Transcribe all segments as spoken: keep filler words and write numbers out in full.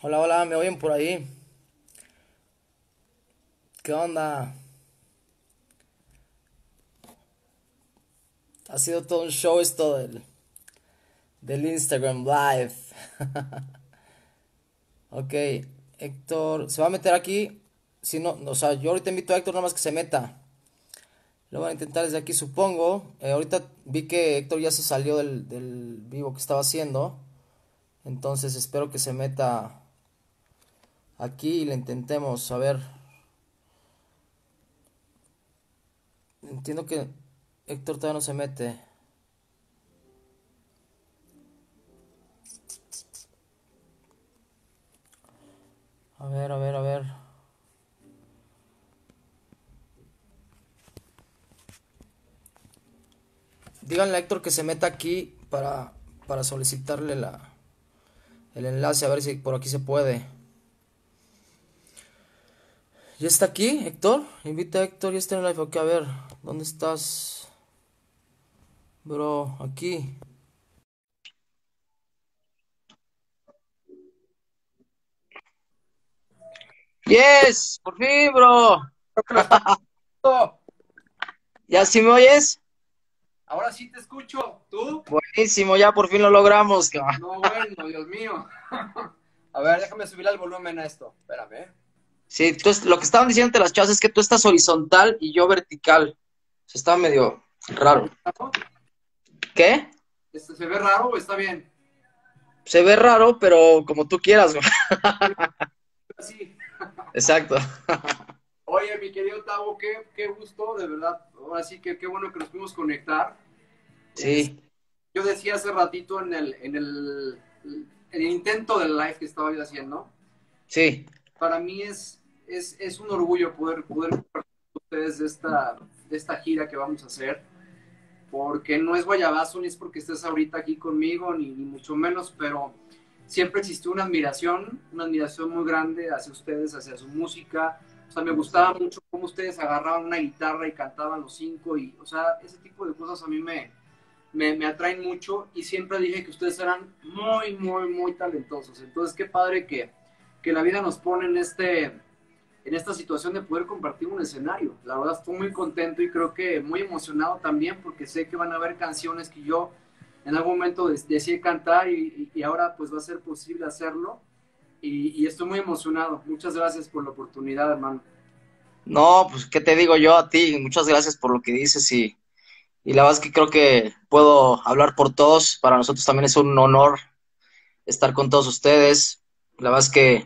Hola, hola, ¿me oyen por ahí? ¿Qué onda? Ha sido todo un show esto del, del Instagram Live. Ok, Héctor, ¿se va a meter aquí? Si no, o sea, yo ahorita invito a Héctor nada más que se meta. Lo van a intentar desde aquí, supongo. Eh, ahorita vi que Héctor ya se salió del, del vivo que estaba haciendo. Entonces espero que se meta aquí y le intentemos. A ver, entiendo que Héctor todavía no se mete. A ver, a ver, a ver. Díganle a Héctor que se meta aquí para, para solicitarle la, el enlace, a ver si por aquí se puede. ¿Ya está aquí, Héctor? Invita a Héctor, ya está en el live. Ok, a ver, ¿dónde estás? Bro, aquí. Yes, por fin, bro. Creo que lo está pasando. ¿Ya sí me oyes? Ahora sí te escucho. ¿Tú? Buenísimo, ya por fin lo logramos, cabrón. No, bueno, Dios mío. A ver, déjame subir el volumen a esto. Espérame. ¿Eh? Sí, tú es- lo que estaban diciendo las chavas es que tú estás horizontal y yo vertical. Se está medio ¿Se raro. ve raro? ¿Qué? ¿Este, ¿Se ve raro o está bien? Se ve raro, pero como tú quieras, güey. Sí. Exacto. Oye, mi querido Tavo, qué, qué gusto, de verdad. Ahora sí que qué bueno que nos pudimos conectar. Es- Sí, yo decía hace ratito en el, en el, en el intento del live que estaba yo haciendo, sí. para mí es, es, es un orgullo poder, poder compartir con ustedes de esta, de esta gira que vamos a hacer. Porque no es guayabazo, ni es porque estés ahorita aquí conmigo, ni, ni mucho menos, pero siempre existió una admiración, una admiración muy grande hacia ustedes, hacia su música. O sea, me gustaba mucho cómo ustedes agarraban una guitarra y cantaban los cinco, y, o sea, ese tipo de cosas a mí me, me, me atraen mucho, y siempre dije que ustedes eran muy, muy, muy talentosos. Entonces, qué padre que, que la vida nos pone en este, en esta situación de poder compartir un escenario. La verdad estoy muy contento y creo que muy emocionado también porque sé que van a haber canciones que yo en algún momento deseé cantar y, y, ahora pues va a ser posible hacerlo y, y estoy muy emocionado. Muchas gracias por la oportunidad, hermano. No, pues, ¿qué te digo yo a ti? Muchas gracias por lo que dices y, y la verdad es que creo que puedo hablar por todos. Para nosotros también es un honor estar con todos ustedes. La verdad es que,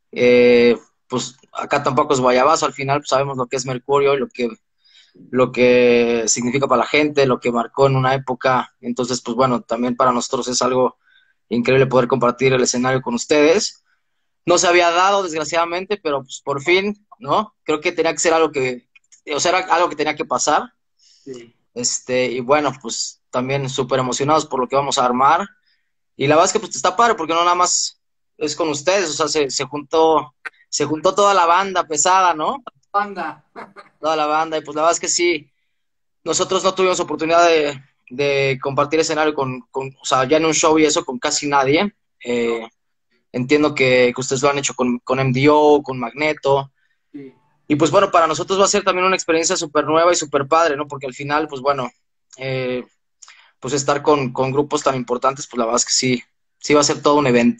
eh, pues, acá tampoco es guayabazo. Al final, pues, sabemos lo que es Mercurio y lo que, lo que significa para la gente, lo que marcó en una época. Entonces, pues, bueno, también para nosotros es algo increíble poder compartir el escenario con ustedes. No se había dado, desgraciadamente, pero pues por fin, ¿no? Creo que tenía que ser algo que, o sea, era algo que tenía que pasar. Sí. Este, y bueno, pues también súper emocionados por lo que vamos a armar. Y la verdad es que pues está padre, porque no nada más es con ustedes, o sea, se, se juntó, se juntó toda la banda pesada, ¿no? Banda. Toda la banda, y pues la verdad es que sí, nosotros no tuvimos oportunidad de, de compartir escenario con, con, o sea, ya en un show y eso con casi nadie. No, Eh, entiendo que, que ustedes lo han hecho con, con M D O, con Magneto. sí. Y pues bueno, para nosotros va a ser también una experiencia súper nueva y súper padre, ¿no? Porque al final, pues bueno, eh, pues estar con, con grupos tan importantes, pues la verdad es que sí, sí va a ser todo un evento.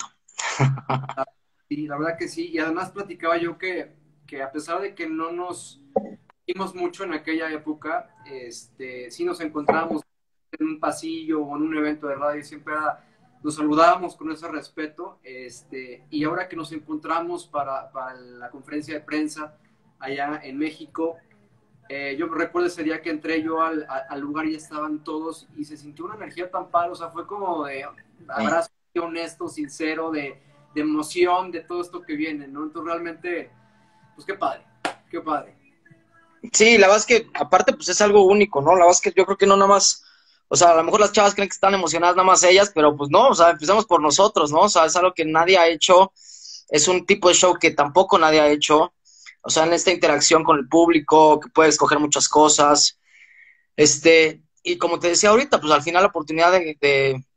Sí, la verdad que sí. Y además platicaba yo que, que a pesar de que no nos vimos mucho en aquella época, este, sí nos encontrábamos en un pasillo o en un evento de radio y siempre era, nos saludábamos con ese respeto, este, y ahora que nos encontramos para, para la conferencia de prensa allá en México, eh, yo recuerdo ese día que entré yo al, al, lugar y ya estaban todos y se sintió una energía tan padre, o sea, fue como de Sí. abrazo honesto, sincero, de, de emoción, de todo esto que viene, ¿no? Entonces realmente, pues qué padre, qué padre. Sí, la verdad es que aparte, pues es algo único, ¿no? La verdad es que yo creo que no nada más, o sea, a lo mejor las chavas creen que están emocionadas nada más ellas, pero pues no, o sea, empezamos por nosotros, ¿no? O sea, es algo que nadie ha hecho, es un tipo de show que tampoco nadie ha hecho, o sea, en esta interacción con el público, que puedes escoger muchas cosas. Este, y como te decía ahorita, pues al final la oportunidad de, de,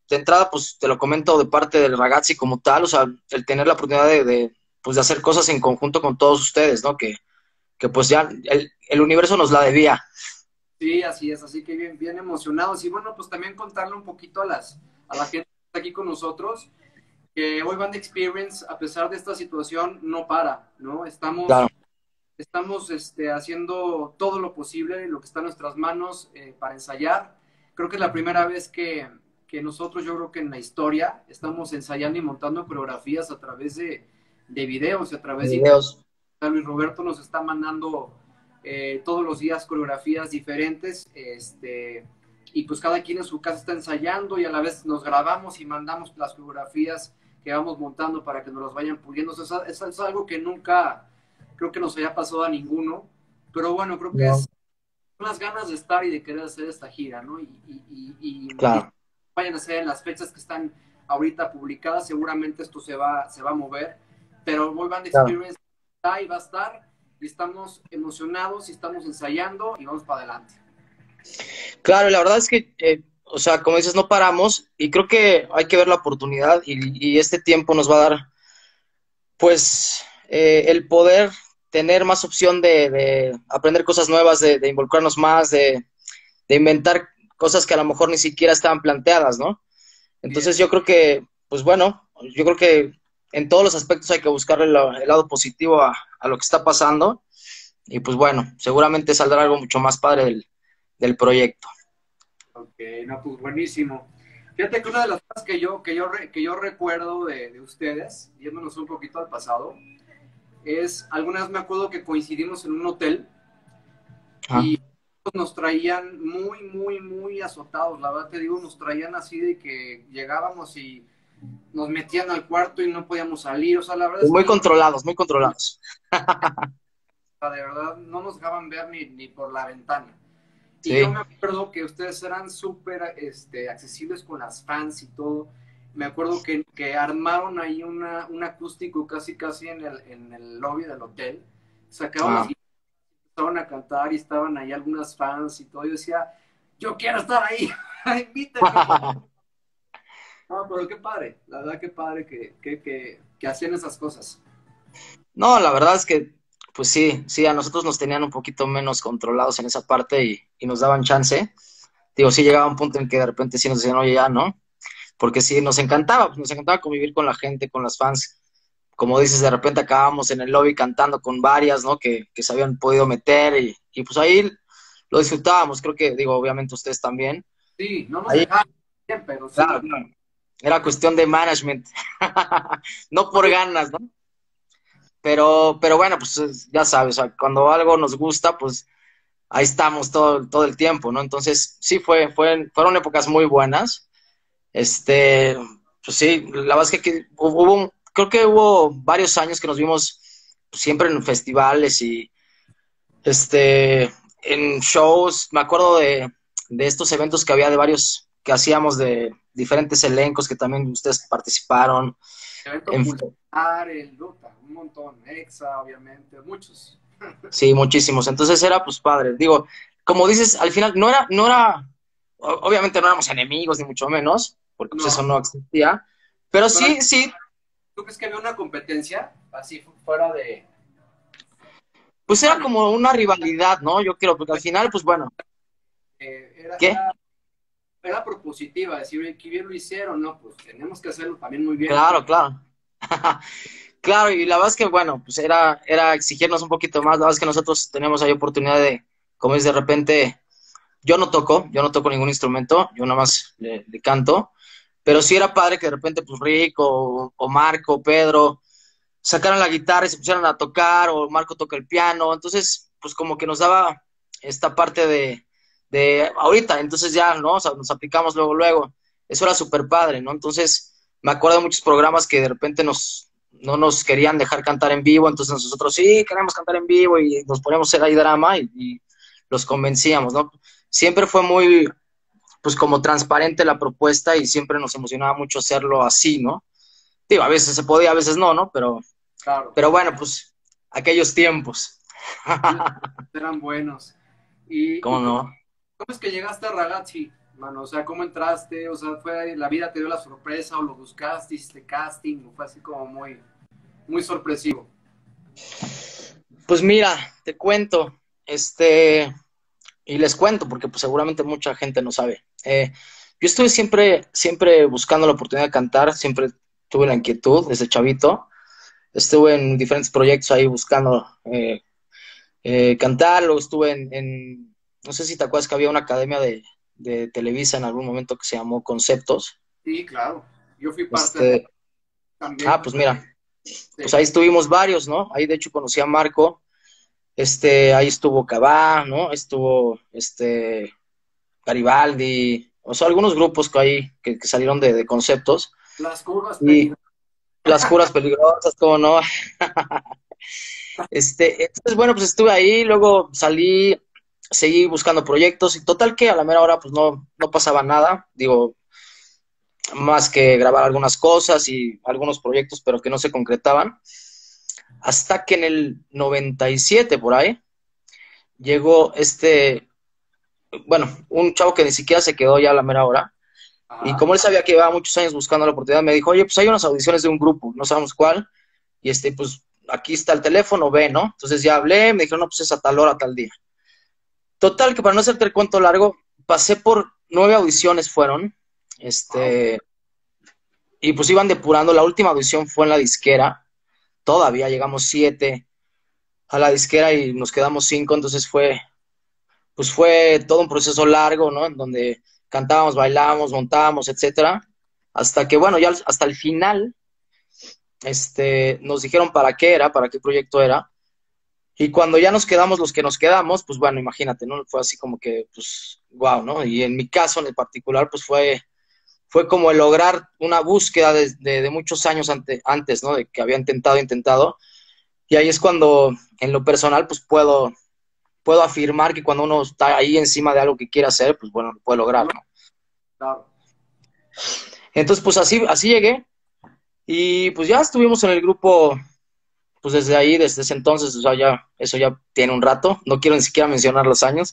de entrada, pues te lo comento de parte del Ragazzi como tal, o sea, el tener la oportunidad de, de, pues, de hacer cosas en conjunto con todos ustedes, ¿no? Que, que pues ya el, el universo nos la debía. Sí, así es, así que bien, bien emocionados. Y bueno, pues también contarle un poquito a las, a la gente que está aquí con nosotros, que hoy Band Experience, a pesar de esta situación, no para, ¿no? Estamos, Claro, estamos este, haciendo todo lo posible, lo que está en nuestras manos eh, para ensayar. Creo que es la primera vez que, que nosotros, yo creo que en la historia, estamos ensayando y montando coreografías a través de, de videos, a través de internet. videos. Luis Roberto nos está mandando eh, todos los días coreografías diferentes, este, y pues cada quien en su casa está ensayando y a la vez nos grabamos y mandamos las coreografías que vamos montando para que nos las vayan puliendo. O sea, es, es algo que nunca creo que nos haya pasado a ninguno, pero bueno, creo que No, es las ganas de estar y de querer hacer esta gira, ¿no? Y, y, y, y, y claro, vayan a ser en las fechas que están ahorita publicadas, seguramente esto se va, se va a mover, pero Boy Band claro. Experience está y va a estar, y estamos emocionados y estamos ensayando y vamos para adelante. Claro, y la verdad es que, eh, o sea, como dices, no paramos y creo que hay que ver la oportunidad y, y este tiempo nos va a dar, pues, eh, el poder tener más opción de, de aprender cosas nuevas, de, de involucrarnos más, de, de inventar cosas que a lo mejor ni siquiera estaban planteadas, ¿no? Bien. Entonces yo creo que, pues bueno, yo creo que en todos los aspectos hay que buscarle el, el lado positivo a, a, lo que está pasando y pues bueno, seguramente saldrá algo mucho más padre del, del proyecto. Ok, no, pues buenísimo. Fíjate que una de las cosas que yo, que yo, re, que yo recuerdo de, de ustedes, yéndonos un poquito al pasado, es, algunas me acuerdo que coincidimos en un hotel Ah. y nos traían muy, muy, muy azotados. La verdad te digo, nos traían así de que llegábamos y nos metían al cuarto y no podíamos salir. O sea, la verdad es Muy que controlados, muy controlados. de verdad no nos dejaban ver ni, ni por la ventana. Y yo Sí. me acuerdo que ustedes eran súper este, accesibles con las fans y todo. Me acuerdo que, que armaron ahí una, un acústico casi casi en el, en el lobby del hotel. Sacaron las Ah. guitarras, empezaron a cantar y estaban ahí algunas fans y todo. Yo decía, yo quiero estar ahí, invítenme. No, pero qué padre, la verdad qué padre que, que, que, que hacían esas cosas. No, la verdad es que, pues sí, sí, a nosotros nos tenían un poquito menos controlados en esa parte y, y nos daban chance. Digo, sí llegaba un punto en que de repente sí nos decían, oye, ya, ¿no? Porque sí, nos encantaba, pues nos encantaba convivir con la gente, con las fans. Como dices, de repente acabábamos en el lobby cantando con varias, ¿no? Que, que se habían podido meter y, y pues ahí lo disfrutábamos, creo que, digo, obviamente ustedes también. Sí, no nos Ahí, dejaban bien, pero sí claro, nos... claro. Era cuestión de management, no por Oye, ganas, ¿no? Pero, pero bueno, pues ya sabes, o sea, cuando algo nos gusta, pues ahí estamos todo, todo el tiempo, ¿no? Entonces, sí, fue, fue, fueron épocas muy buenas. Este, pues sí, la verdad es que aquí hubo, creo que hubo varios años que nos vimos siempre en festivales y este, en shows. Me acuerdo de, de estos eventos que había de varios que hacíamos de diferentes elencos que también ustedes participaron. evento En, pulsar, el Luta, un montón, Exa, obviamente, muchos. sí, muchísimos. Entonces era pues padre. Digo, como dices, al final no era, no era, obviamente no éramos enemigos ni mucho menos, porque pues No, eso no existía, pero pero sí, sí, ¿tú crees que había una competencia así fuera de, pues pues era bueno, como una rivalidad, ¿no? Yo creo, porque al final, pues bueno, eh, era, ¿qué? era, era propositiva, decir, oye, qué bien lo hicieron, no, pues tenemos que hacerlo también muy bien. Claro, claro. Claro, y la verdad es que, bueno, pues era, era exigirnos un poquito más. La verdad es que nosotros tenemos ahí oportunidad de, como es de repente, yo no toco, yo no toco ningún instrumento, yo nada más le, le canto, pero sí era padre que de repente, pues Rick o, o Marco, o Pedro, sacaran la guitarra y se pusieran a tocar, o Marco toca el piano, entonces, pues como que nos daba esta parte de, de ahorita, entonces ya, ¿no? O sea, nos aplicamos luego, luego, eso era súper padre, ¿no? Entonces, me acuerdo de muchos programas que de repente nos, no nos querían dejar cantar en vivo, entonces nosotros sí, queremos cantar en vivo y nos poníamos a hacer ahí drama y, y los convencíamos, ¿no? Siempre fue muy, pues como transparente la propuesta y siempre nos emocionaba mucho hacerlo así, ¿no? Digo, a veces se podía, a veces no, ¿no? Pero Claro, pero bueno, pues aquellos tiempos. aquellos eran buenos. ¿Y, ¿Cómo y cómo, no? cómo es que llegaste a Ragazzi? mano? O sea, ¿cómo entraste? O sea, ¿fue la vida te dio la sorpresa o lo buscaste, hiciste casting? ¿O fue así como muy, muy sorpresivo? Pues mira, te cuento, este, y les cuento, porque pues seguramente mucha gente no sabe. Eh, yo estuve siempre, siempre buscando la oportunidad de cantar, siempre tuve la inquietud desde chavito. Estuve en diferentes proyectos ahí buscando eh, eh, cantar, luego estuve en, en, no sé si te acuerdas que había una academia de, de Televisa en algún momento que se llamó Conceptos. Sí, claro. Yo fui parte de Este, también. ah, pues mira, pues Sí. ahí estuvimos varios, ¿no? Ahí de hecho conocí a Marco, este, ahí estuvo Cabá, ¿no? Estuvo, este, Garibaldi, o sea, algunos grupos que ahí que, que salieron de, de Conceptos Las curvas y peligrosas. las curas peligrosas, como no. Este, entonces, bueno, pues estuve ahí, luego salí, seguí buscando proyectos y total que a la mera hora pues no, no pasaba nada, digo, más que grabar algunas cosas y algunos proyectos, pero que no se concretaban, hasta que en el noventa y siete por ahí llegó este, bueno, un chavo que ni siquiera se quedó ya a la mera hora, y Ajá. como él sabía que llevaba muchos años buscando la oportunidad, me dijo, oye, pues hay unas audiciones de un grupo, no sabemos cuál, y este, pues aquí está el teléfono, ve, ¿no? Entonces ya hablé, me dijeron, no, pues es a tal hora, tal día. Total, que para no hacerte el cuento largo, pasé por nueve audiciones fueron, Wow. este, y pues iban depurando, la última audición fue en la disquera, todavía llegamos siete a la disquera y nos quedamos cinco, entonces fue, pues fue todo un proceso largo, ¿no? En donde cantábamos, bailábamos, montábamos, etcétera, hasta que, bueno, ya hasta el final, este, nos dijeron para qué era, para qué proyecto era, y cuando ya nos quedamos los que nos quedamos, pues bueno, imagínate, ¿no? Fue así como que, pues, wow, ¿no? Y en mi caso en el particular, pues fue, fue como el lograr una búsqueda de, de, de muchos años ante, antes, ¿no? De que había intentado, intentado. Y ahí es cuando, en lo personal, pues puedo, puedo afirmar que cuando uno está ahí encima de algo que quiere hacer, pues bueno, lo puede lograr, ¿no? Claro. Entonces, pues así, así llegué. Y pues ya estuvimos en el grupo, pues desde ahí, desde ese entonces, o sea, ya, eso ya tiene un rato. No quiero ni siquiera mencionar los años,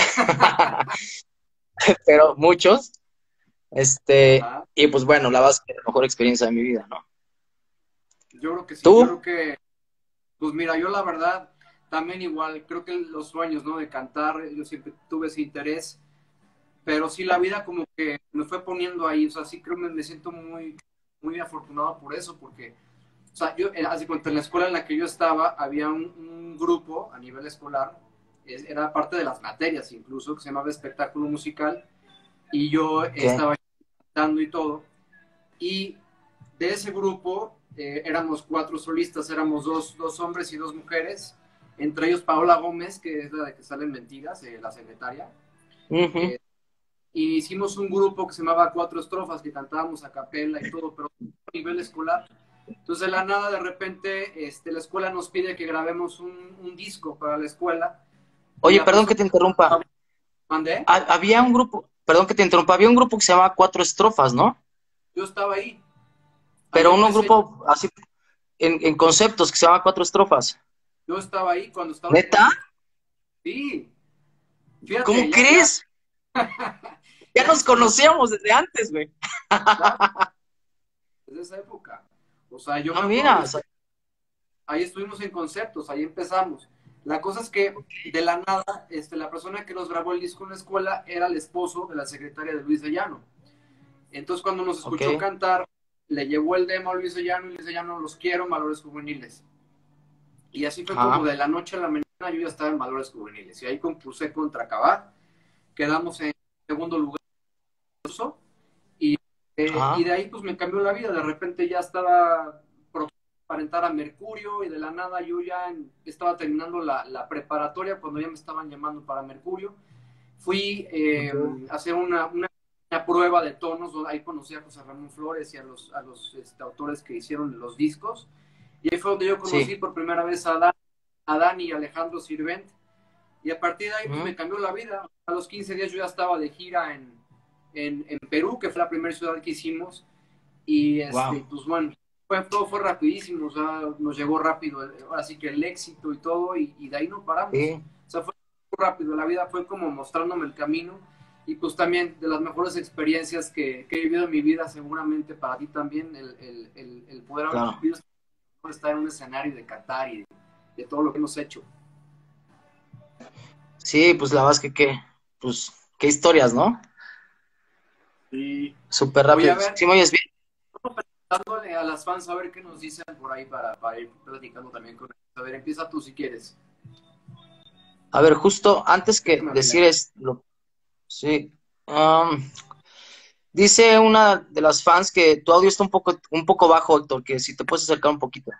pero muchos. Este, Ajá. y pues bueno, la base es la mejor experiencia de mi vida, ¿no? Yo creo que sí. Yo ¿Tú? creo que, pues mira, yo la verdad, también igual, creo que los sueños, ¿no? De cantar, yo siempre tuve ese interés, pero sí la vida como que me fue poniendo ahí, o sea, sí creo que me, me siento muy, muy afortunado por eso, porque, o sea, yo, eh, así cuando en la escuela en la que yo estaba, había un, un grupo a nivel escolar, es, era parte de las materias incluso, que se llamaba espectáculo musical, y yo Ok. estaba cantando y todo, y de ese grupo eh, éramos cuatro solistas, éramos dos, dos hombres y dos mujeres, entre ellos Paola Gómez, que es la de que salen mentiras, eh, la secretaria, Ujú. eh, y hicimos un grupo que se llamaba Cuatro Estrofas, que cantábamos a capela y todo, pero a nivel escolar. Entonces, de la nada, de repente, este, la escuela nos pide que grabemos un, un disco para la escuela, y Oye, la perdón que persona te interrumpa. que mandé, Ha- había un grupo, perdón que te interrumpa, había un grupo que se llamaba Cuatro Estrofas, ¿no? yo estaba ahí, ahí Pero un empecé, grupo así en, en conceptos que se llama Cuatro Estrofas. yo estaba ahí cuando estaba en ¿Neta? concepto. Sí, fíjate, ¿Cómo ya, ya, crees? Ya ya nos nos conocemos, conocíamos desde antes, güey. claro, desde esa época. O sea, yo Ah, me acuerdo mira, que o sea, ahí estuvimos en conceptos, ahí empezamos. La cosa es que de la nada, este, la persona que nos grabó el disco en la escuela era el esposo de la secretaria de Luis de Llano. Entonces cuando nos ok, escuchó cantar, le llevó el demo a Luis de Llano y Luis de Llano, los quiero en valores juveniles. Y así fue como ajá, de la noche a la mañana yo ya estaba en valores juveniles. Y ahí compuse contra Cabá, quedamos en segundo lugar. Y, eh, y de ajá, ahí pues me cambió la vida. De repente ya estaba para entrar a Mercurio y de la nada yo ya estaba terminando la, la preparatoria cuando ya me estaban llamando para Mercurio. Fui eh, ok, a hacer una, una, una, prueba de tonos, ahí conocí a José Ramón Flores y a los, a los este, autores que hicieron los discos. Y ahí fue donde yo conocí sí, por primera vez a Dan, a Dan y Alejandro Sirvent. Y a partir de ahí pues ujú, me cambió la vida. A los quince días yo ya estaba de gira en, en, en Perú, que fue la primera ciudad que hicimos. Y wow, este, pues bueno, fue, todo fue rapidísimo, o sea, nos llegó rápido, así que el éxito y todo, y, y de ahí no paramos. sí, O sea, fue muy rápido, la vida fue como mostrándome el camino. y pues también de las mejores experiencias que, que he vivido en mi vida, seguramente para ti también, el, el, el, el poder haber Claro. cumplido estar en un escenario de Qatar y de, de todo lo que hemos hecho. Sí, pues la verdad es que qué, pues, qué historias, ¿no? Sí. Súper Oye, rápido. a ver, ¿Sí me oyes bien? dándole a las fans a ver qué nos dicen por ahí para, para ir platicando también con ellos. A ver, empieza tú si quieres. A ver, justo antes que Déjame abrir decir aquí. es lo, sí. um, dice una de las fans que tu audio está un poco, un poco bajo, Héctor, que si te puedes acercar un poquito.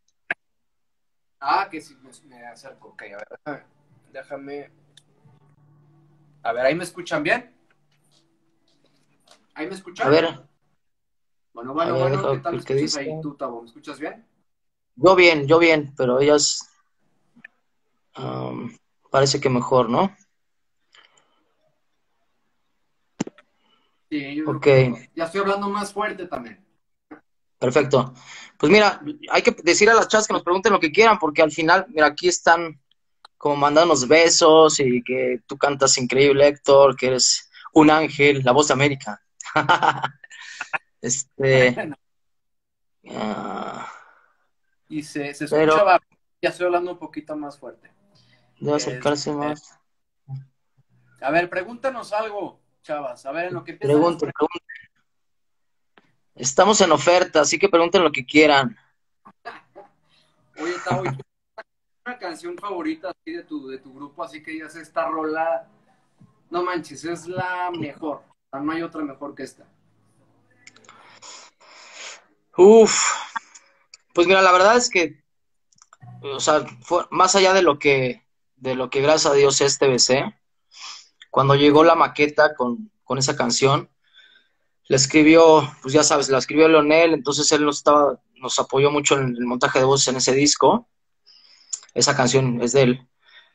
Ah, que sí, me, me acerco. Ok, a ver, déjame, déjame. A ver, ¿ahí me escuchan bien? ¿Ahí me A escuchan? ver, Bueno, a bueno, ver, bueno, ¿qué deja tal me ver qué escuchas dice. ahí tú, Tabo? ¿Me escuchas bien? Yo bien, yo bien, pero ellas um, parece que mejor, ¿no? Sí, yo creo Ok, que mejor. Ya estoy hablando más fuerte también. perfecto. Pues mira, hay que decir a las chats que nos pregunten lo que quieran, porque al final, mira, aquí están como mandándonos besos y que tú cantas increíble, Héctor, que eres un ángel, la voz de América. Este, ah, Y se, se pero escuchaba, ya estoy hablando un poquito más fuerte. debe acercarse Este, más. a ver, pregúntanos algo, chavas. A ver, en lo que empiezan las Pregunten, preguntas. pregunten. Estamos en oferta, así que pregunten lo que quieran. Oye, Tavo, ¿y tú una canción favorita así de tu, de tu grupo? Así que digas, esta rola, no manches, es la mejor. O sea, no hay otra mejor que esta. Uf, pues mira, la verdad es que, o sea, fue más allá de lo que, de lo que gracias a Dios es T V C, cuando llegó la Sí, maqueta con, con esa canción, la escribió, pues ya sabes, la escribió Leonel, entonces él nos estaba, nos apoyó mucho en el montaje de voces en ese disco. Esa canción es de él.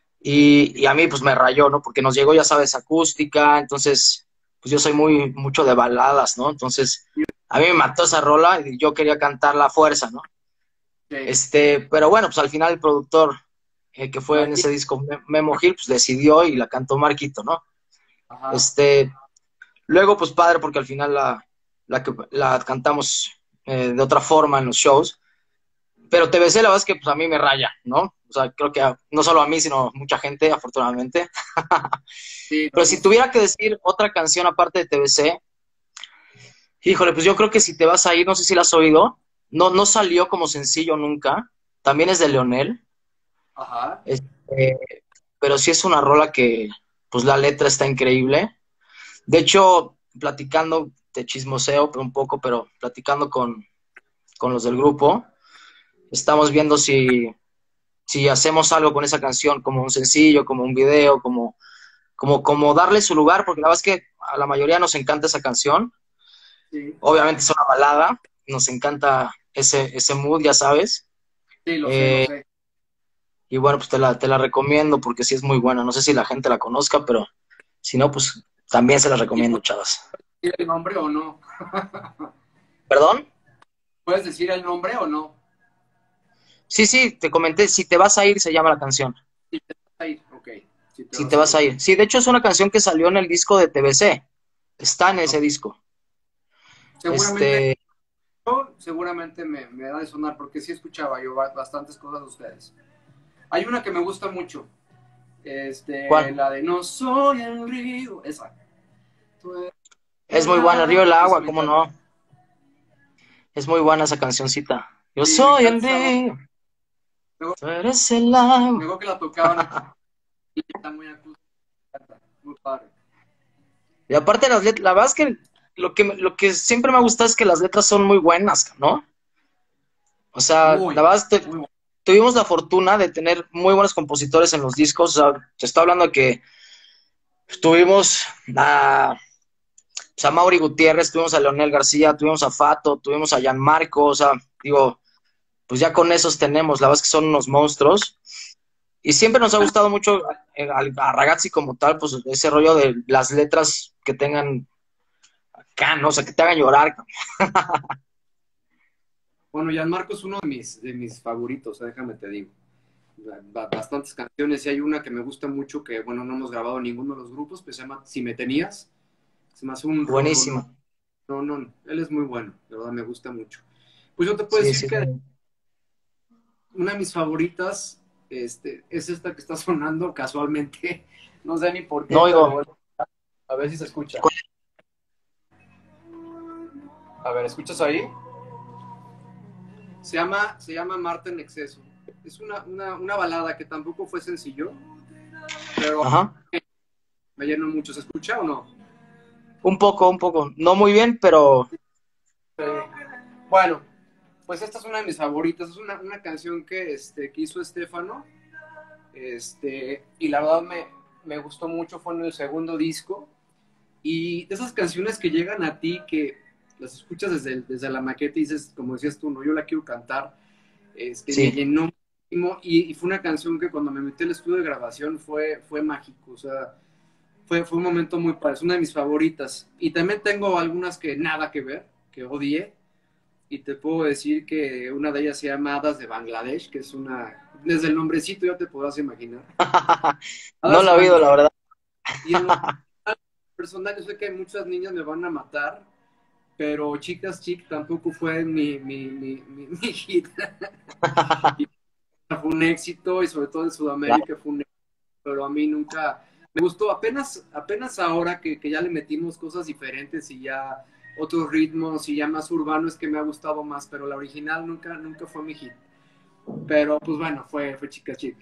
Y, y a mí pues me rayó, ¿no? Porque nos llegó, ya sabes, acústica, entonces, pues yo soy muy mucho de baladas, ¿no? Entonces, a mí me mató esa rola y yo quería cantar la fuerza, ¿no? sí. Este, pero bueno, pues al final el productor eh, que fue en ese Marquín. disco, Memo Gil, pues decidió y la cantó Marquito, ¿no? Ajá. Este, luego pues padre porque al final la, la, la cantamos eh, de otra forma en los shows. Pero T V C la verdad es que pues a mí me raya, ¿no? O sea, creo que a, no solo a mí, sino a mucha gente, afortunadamente. Sí, Pero nos si gusta. tuviera que decir otra canción aparte de T V C, híjole, pues yo creo que si te vas a ir, no sé si la has oído, no, no salió como sencillo nunca, también es de Leonel, Ajá. este, pero sí es una rola que, pues la letra está increíble. De hecho, platicando, te chismoseo un poco, pero platicando con, con los del grupo, estamos viendo si si hacemos algo con esa canción, como un sencillo, como un video, como, como, como darle su lugar, porque la verdad es que a la mayoría nos encanta esa canción. Sí. Obviamente es una balada, nos encanta ese, ese mood, ya sabes. Sí, lo sé, lo Eh, sé. y bueno, pues te la, te la recomiendo porque sí es muy buena. No sé si la gente la conozca, pero si no, pues también se la ¿Y recomiendo, puedes chavas. decir el nombre o no? ¿Perdón? ¿Puedes decir el nombre o no? Sí, sí, te comenté, si te vas a ir, se llama la canción. Si te vas a ir, ok. Si te Si te vas a vas ir. a ir. Sí, de hecho es una canción que salió en el disco de T V C. Está en ese Ok. disco. Seguramente, Este, seguramente me, me da de sonar porque sí escuchaba yo bastantes cosas de ustedes. Hay una que me gusta mucho. Este, ¿cuál? la de No soy el río. Esa. Tú eres Es el muy buena, Río del agua. Esa Agua, me ¿cómo encanta. no? Es muy buena esa cancioncita. Yo Sí, me soy encanta el esa rola. río, Luego, tú eres el agua. luego que la tocaban y está muy acústica. Muy padre. Y aparte las letras, la verdad es que lo que, lo que siempre me ha gustado es que las letras son muy buenas, ¿no? O sea, la Muy, verdad es que muy bueno. tuvimos la fortuna de tener muy buenos compositores en los discos. O sea, te estoy hablando de que tuvimos a, pues, a Mauri Gutiérrez, tuvimos a Leonel García, tuvimos a Fato, tuvimos a Gianmarco, o sea, digo, pues ya con esos tenemos, la verdad es que son unos monstruos. Y siempre nos ha gustado mucho eh, a Ragazzi como tal, pues ese rollo de las letras que tengan acá, ¿no? O sea, que te hagan llorar. Bueno, Gianmarco es uno de mis, de mis favoritos, déjame te digo. bastantes canciones y hay una que me gusta mucho que, bueno, no hemos grabado ninguno de los grupos, pues se llama Si Me Tenías. Se me hace un rolo, no, Buenísima. no, no, no, él es muy bueno, de verdad me gusta mucho. Pues yo te puedo Sí, decir sí. que una de mis favoritas este, es esta que está sonando casualmente, no sé ni por No qué, pero oigo. bueno, a ver si se escucha. A ver, ¿escuchas ahí? Se llama, se llama Marte en Exceso. Es una, una, una balada que tampoco fue sencillo, pero Ajá. me llenó mucho. ¿Se escucha o no? Un poco, un poco. No muy bien, pero Sí. Bueno, pues esta es una de mis favoritas. Es una, una canción que, este, que hizo Estefano. Este, y la verdad me, me gustó mucho. Fue en el segundo disco. Y de esas canciones que llegan a ti, que las escuchas desde, desde la maqueta y dices, como decías tú, no, yo la quiero cantar. Este, me sí. llenó muchísimo. Y, y fue una canción que cuando me metí al estudio de grabación fue, fue mágico. O sea, fue, fue un momento muy padre. Es una de mis favoritas. Y también tengo algunas que nada que ver, que odié. Y te puedo decir que una de ellas se llama Hadas de Bangladesh, que es una... Desde el nombrecito ya te podrás imaginar. No Hadas de la he oído, la Bangladesh. verdad. Y en lo personal, yo sé que muchas niñas me van a matar, pero Chicas Chic tampoco fue mi, mi, mi, mi, mi hit. Y fue un éxito, y sobre todo en Sudamérica fue un éxito, pero a mí nunca me gustó. Apenas, apenas ahora que, que ya le metimos cosas diferentes y ya otros ritmos y ya más urbano es que me ha gustado más, pero la original nunca, nunca fue mi hit. Pero pues bueno, fue, fue Chica Chic.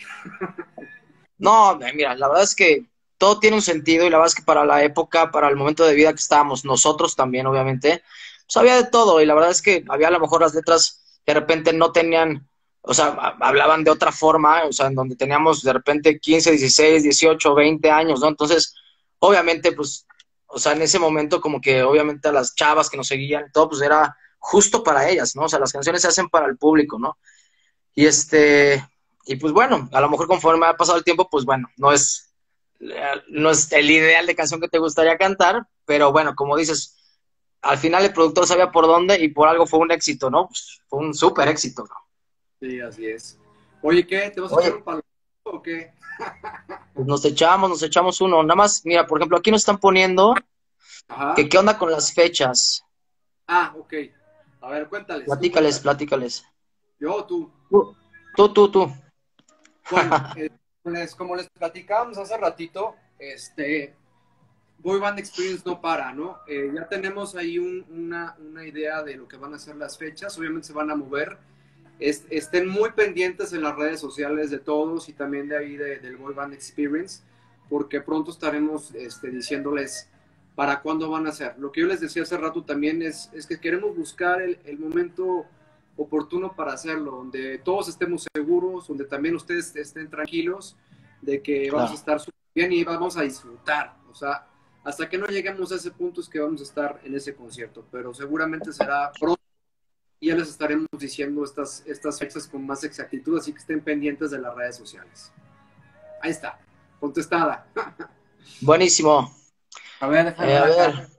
No, eh, mira, la verdad es que todo tiene un sentido y la verdad es que para la época, para el momento de vida que estábamos nosotros también, obviamente, pues había de todo y la verdad es que había a lo mejor las letras que de repente no tenían, o sea, ha- hablaban de otra forma, o sea, en donde teníamos de repente quince, dieciséis, dieciocho, veinte años, ¿no? Entonces, obviamente, pues, o sea, en ese momento como que obviamente a las chavas que nos seguían, todo pues era justo para ellas, ¿no? O sea, las canciones se hacen para el público, ¿no? Y este, y pues bueno, a lo mejor conforme ha pasado el tiempo, pues bueno, no es, no es el ideal de canción que te gustaría cantar, pero bueno, como dices, al final el productor sabía por dónde y por algo fue un éxito, ¿no? Pues fue un súper éxito, ¿no? Sí, así es. Oye, ¿qué? ¿Te vas a echar Oye, un palo o qué? pues nos echamos, nos echamos uno. Nada más, mira, por ejemplo, aquí nos están poniendo que Ajá. qué onda con las fechas. Ah, ok. A ver, cuéntales, tú Platícales, cuéntales. platícales. Yo o tú. Tú, tú, tú. tú. Bueno, eh, les, como les platicábamos hace ratito, este, Boy Band Experience no para, ¿no? Eh, ya tenemos ahí un, una, una idea de lo que van a ser las fechas, obviamente se van a mover. Es, estén muy pendientes en las redes sociales de todos y también de ahí de, del Boy Band Experience, porque pronto estaremos este, diciéndoles para cuándo van a ser. Lo que yo les decía hace rato también es, es que queremos buscar el, el momento oportuno para hacerlo, donde todos estemos seguros, donde también ustedes estén tranquilos de que vamos a Claro. estar súper bien y vamos a disfrutar. O sea, hasta que no lleguemos a ese punto es que vamos a estar en ese concierto, pero seguramente será pronto y ya les estaremos diciendo estas, estas fechas con más exactitud, así que estén pendientes de las redes sociales. Ahí está, contestada. Buenísimo. A ver, déjame Eh, ver a ver, acá.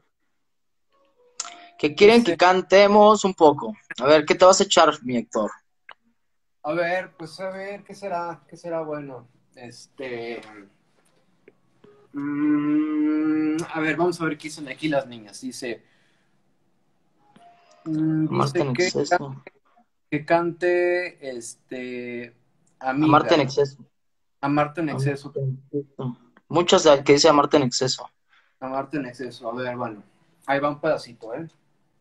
que quieren que Dice, cantemos un poco. A ver, ¿qué te vas a echar, mi Héctor? a ver, pues a ver, ¿qué será? ¿Qué será bueno? Este. Mmm, a ver, vamos a ver qué dicen aquí las niñas. Dice, mmm, Amarte en dice que, exceso. que cante este Amarte en amiga, exceso. amarte en exceso, Amarte en exceso. Muchas de- que dice amarte en exceso. amarte en exceso. A ver, bueno, ahí va un pedacito, ¿eh?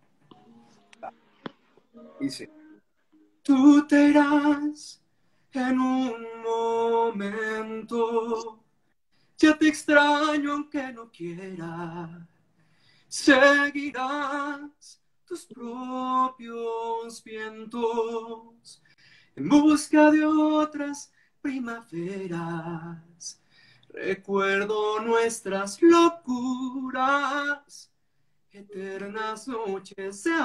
Dice, tú te irás en un momento, ya te extraño aunque no quiera, seguirás tus propios vientos en busca de otras primaveras. Recuerdo nuestras locuras, eternas noches de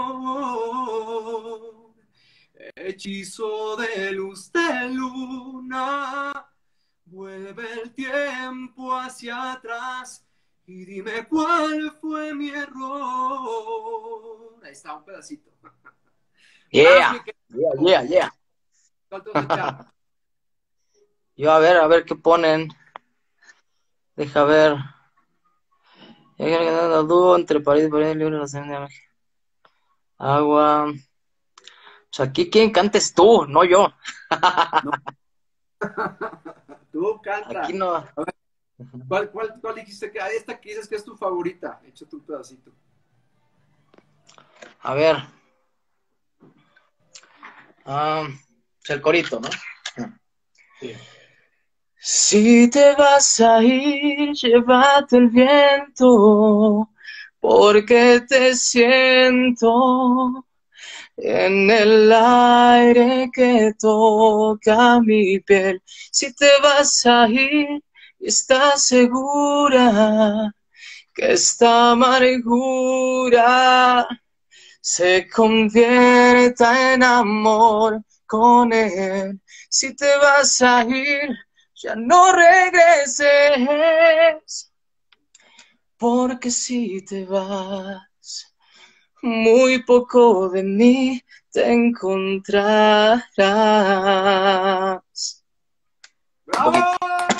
amor, hechizo de luz de luna. Vuelve el tiempo hacia atrás y dime cuál fue mi error. Ahí está, un pedacito. Vas, Yeah, mi yeah, querido. yeah, yeah. ¿Cuál te vas a echar? Yo a ver, a ver qué ponen. Deja ver. Dúo entre París y París, libre relación de agua. O sea, aquí quien cantes tú, no yo. No. Tú Aquí canta. no. A ver, ¿cuál, cuál, cuál dijiste que, ah, esta que dices que es tu favorita? Échate un pedacito. A ver. Ah, el corito, ¿no? Sí. Si te vas a ir, llévate el viento, porque te siento en el aire que toca mi piel. Si te vas a ir, estás segura que esta amargura se convierta en amor con él. Si te vas a ir, ya no regreses, porque si te vas, muy poco de mí te encontrarás. ¡Bravo!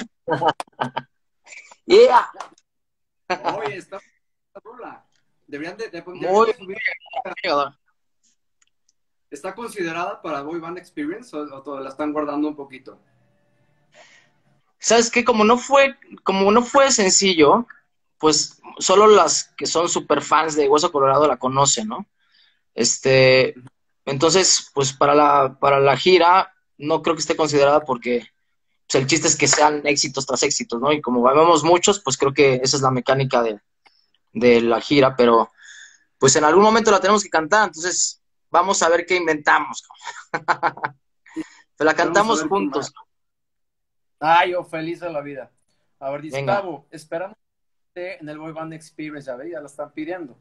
Yeah. Oye, está rola. Deberían de, de- deberían Muy de subir. bien. ¿Está considerada para Boy Band Experience o, o todo la están guardando un poquito? ¿Sabes qué? Como no fue, como no fue sencillo, pues solo las que son super fans de Hueso Colorado la conocen, ¿no? Este, entonces, pues para la, para la gira no creo que esté considerada porque pues, el chiste es que sean éxitos tras éxitos, ¿no? Y como vemos muchos, pues creo que esa es la mecánica de, de la gira, pero pues en algún momento la tenemos que cantar, entonces vamos a ver qué inventamos. Pero la Vamos a cantamos ver qué más. juntos. Ay, yo feliz de la vida. A ver, Venga, Gustavo, esperamos que esté en el Boy Band Experience, ya ve, ya la están pidiendo.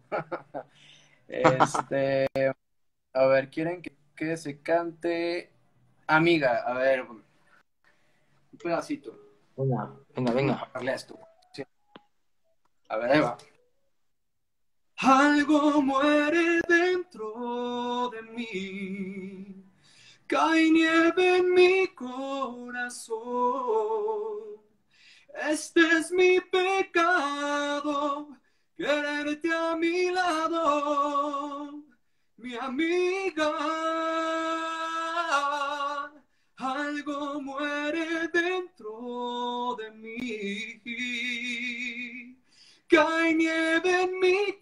Este, a ver, ¿quieren que, que se cante Amiga? A ver, un pedacito. venga, venga, Déjame venga. pagarle a esto. Sí. A ver, ahí va. Algo muere dentro de mí, cae nieve en mi corazón. Este es mi pecado, quererte a mi lado, mi amiga. Algo muere dentro de mí, cae nieve en mi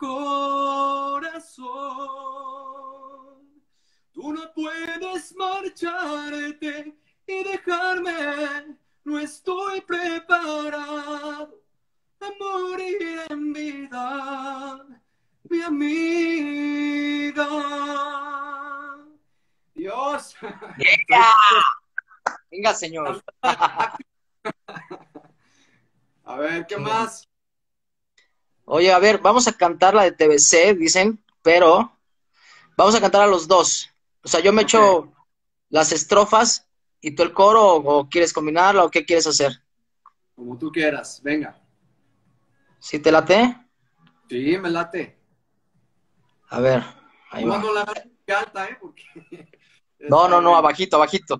corazón. Tú no puedes marcharte y dejarme, no estoy preparado a morir en vida, mi amiga. Dios, estoy... Venga, señor. A ver, ¿qué más? Oye, a ver, vamos a cantar la de T V C, dicen, pero vamos a cantar a los dos. O sea, yo me Ok, echo las estrofas y tú el coro, o, o quieres combinarla, o qué quieres hacer. como tú quieras, venga. ¿Sí te late? Sí, me late. A ver, ahí Nomás va. no la hagas muy alta, ¿eh? Porque No, está no, no, bueno. abajito, abajito.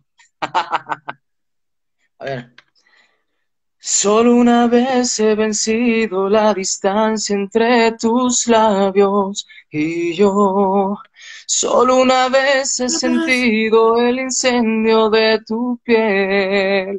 A ver. Solo una vez he vencido la distancia entre tus labios y yo. Solo una vez he sentido el incendio de tu piel.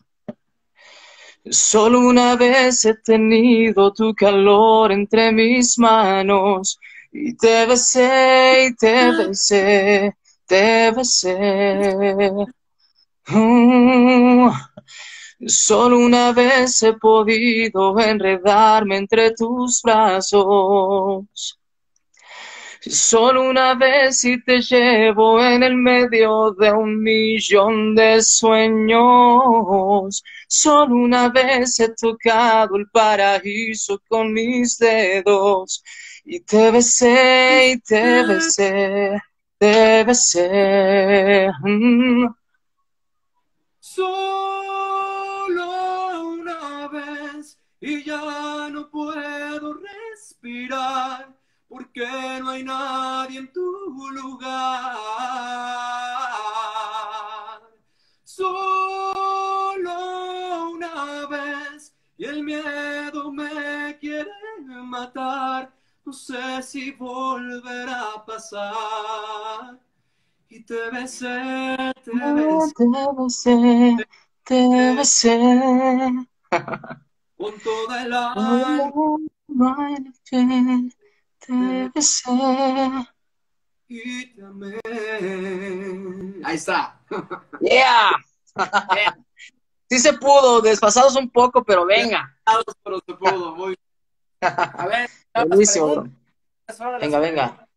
Solo una vez he tenido tu calor entre mis manos y te besé y te besé, te besé. Mm. Solo una vez he podido enredarme entre tus brazos. Solo una vez y te llevo en el medio de un millón de sueños. Solo una vez he tocado el paraíso con mis dedos. Y te besé y te besé, te besé. Mm. Solo una vez y ya no puedo respirar porque no hay nadie en tu lugar. Solo sé si volverá a pasar. Y te besé, te besé, Te besé, te besé. con toda el alma. Oh, my love, te besé. Y te amé. Ahí está. Yeah. Sí se pudo, desfasados un poco, pero venga. Pero se pudo. Muy bien. A ver, las Buenísimo, bro. preguntas. Ahora las Venga, preguntas. venga.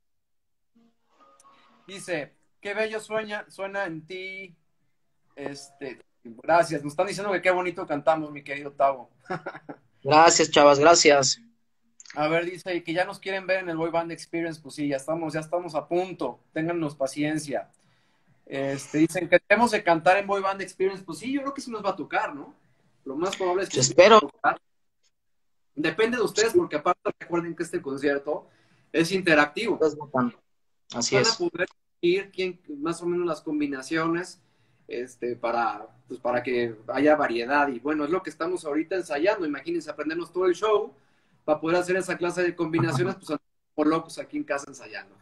Dice, qué bello sueña, suena en ti. Este, gracias. Nos están diciendo que qué bonito cantamos, mi querido Tavo. Gracias, chavas, gracias. A ver, dice que ya nos quieren ver en el Boy Band Experience. Pues sí, ya estamos, ya estamos a punto. Téngannos paciencia. Este, dicen que tenemos de cantar en Boy Band Experience. Pues sí, yo creo que sí nos va a tocar, ¿no? Lo más probable es que Yo sí nos espero. va a tocar. Depende de ustedes, porque aparte recuerden que este concierto es interactivo. Así Van a es. poder ir quién, más o menos las combinaciones este, para, pues, para que haya variedad. Y bueno, es lo que estamos ahorita ensayando. Imagínense aprendernos todo el show para poder hacer esa clase de combinaciones, pues por locos aquí en casa ensayando.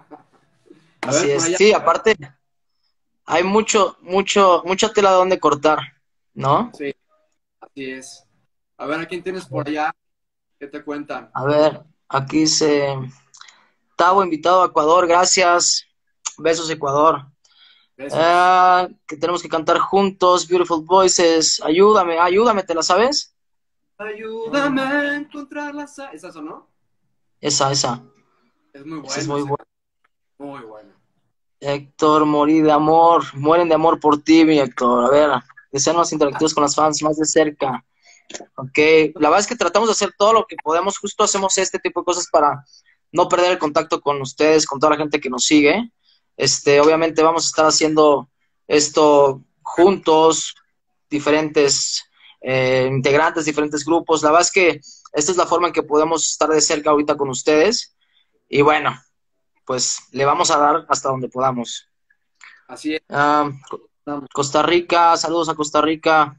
A Así ver, por es. allá. Sí, aparte, hay mucho, mucho, mucha tela de donde cortar, ¿no? Sí, así es. A ver, ¿a quién tienes por allá? ¿Qué te cuentan? A ver, aquí dice Tavo, invitado a Ecuador, gracias. Besos, Ecuador. Besos. Ah, que tenemos que cantar juntos, Beautiful Voices. Ayúdame, ayúdame, ¿te la sabes? Ayúdame a encontrar la sa- ¿Es eso, no? Esa, esa. Es muy Esa es bueno muy ese. buena. Muy bueno. Héctor, morí de amor. Mueren de amor por ti, mi Héctor. A ver, que sean más interactivos con las fans más de cerca. Ok, la verdad es que tratamos de hacer todo lo que podemos. Justo hacemos este tipo de cosas para no perder el contacto con ustedes, con toda la gente que nos sigue. Este, obviamente vamos a estar haciendo esto juntos, diferentes eh, integrantes, diferentes grupos. La verdad es que esta es la forma en que podemos estar de cerca ahorita con ustedes. Y bueno, pues le vamos a dar hasta donde podamos. Así es. Ah, Costa Rica, saludos a Costa Rica.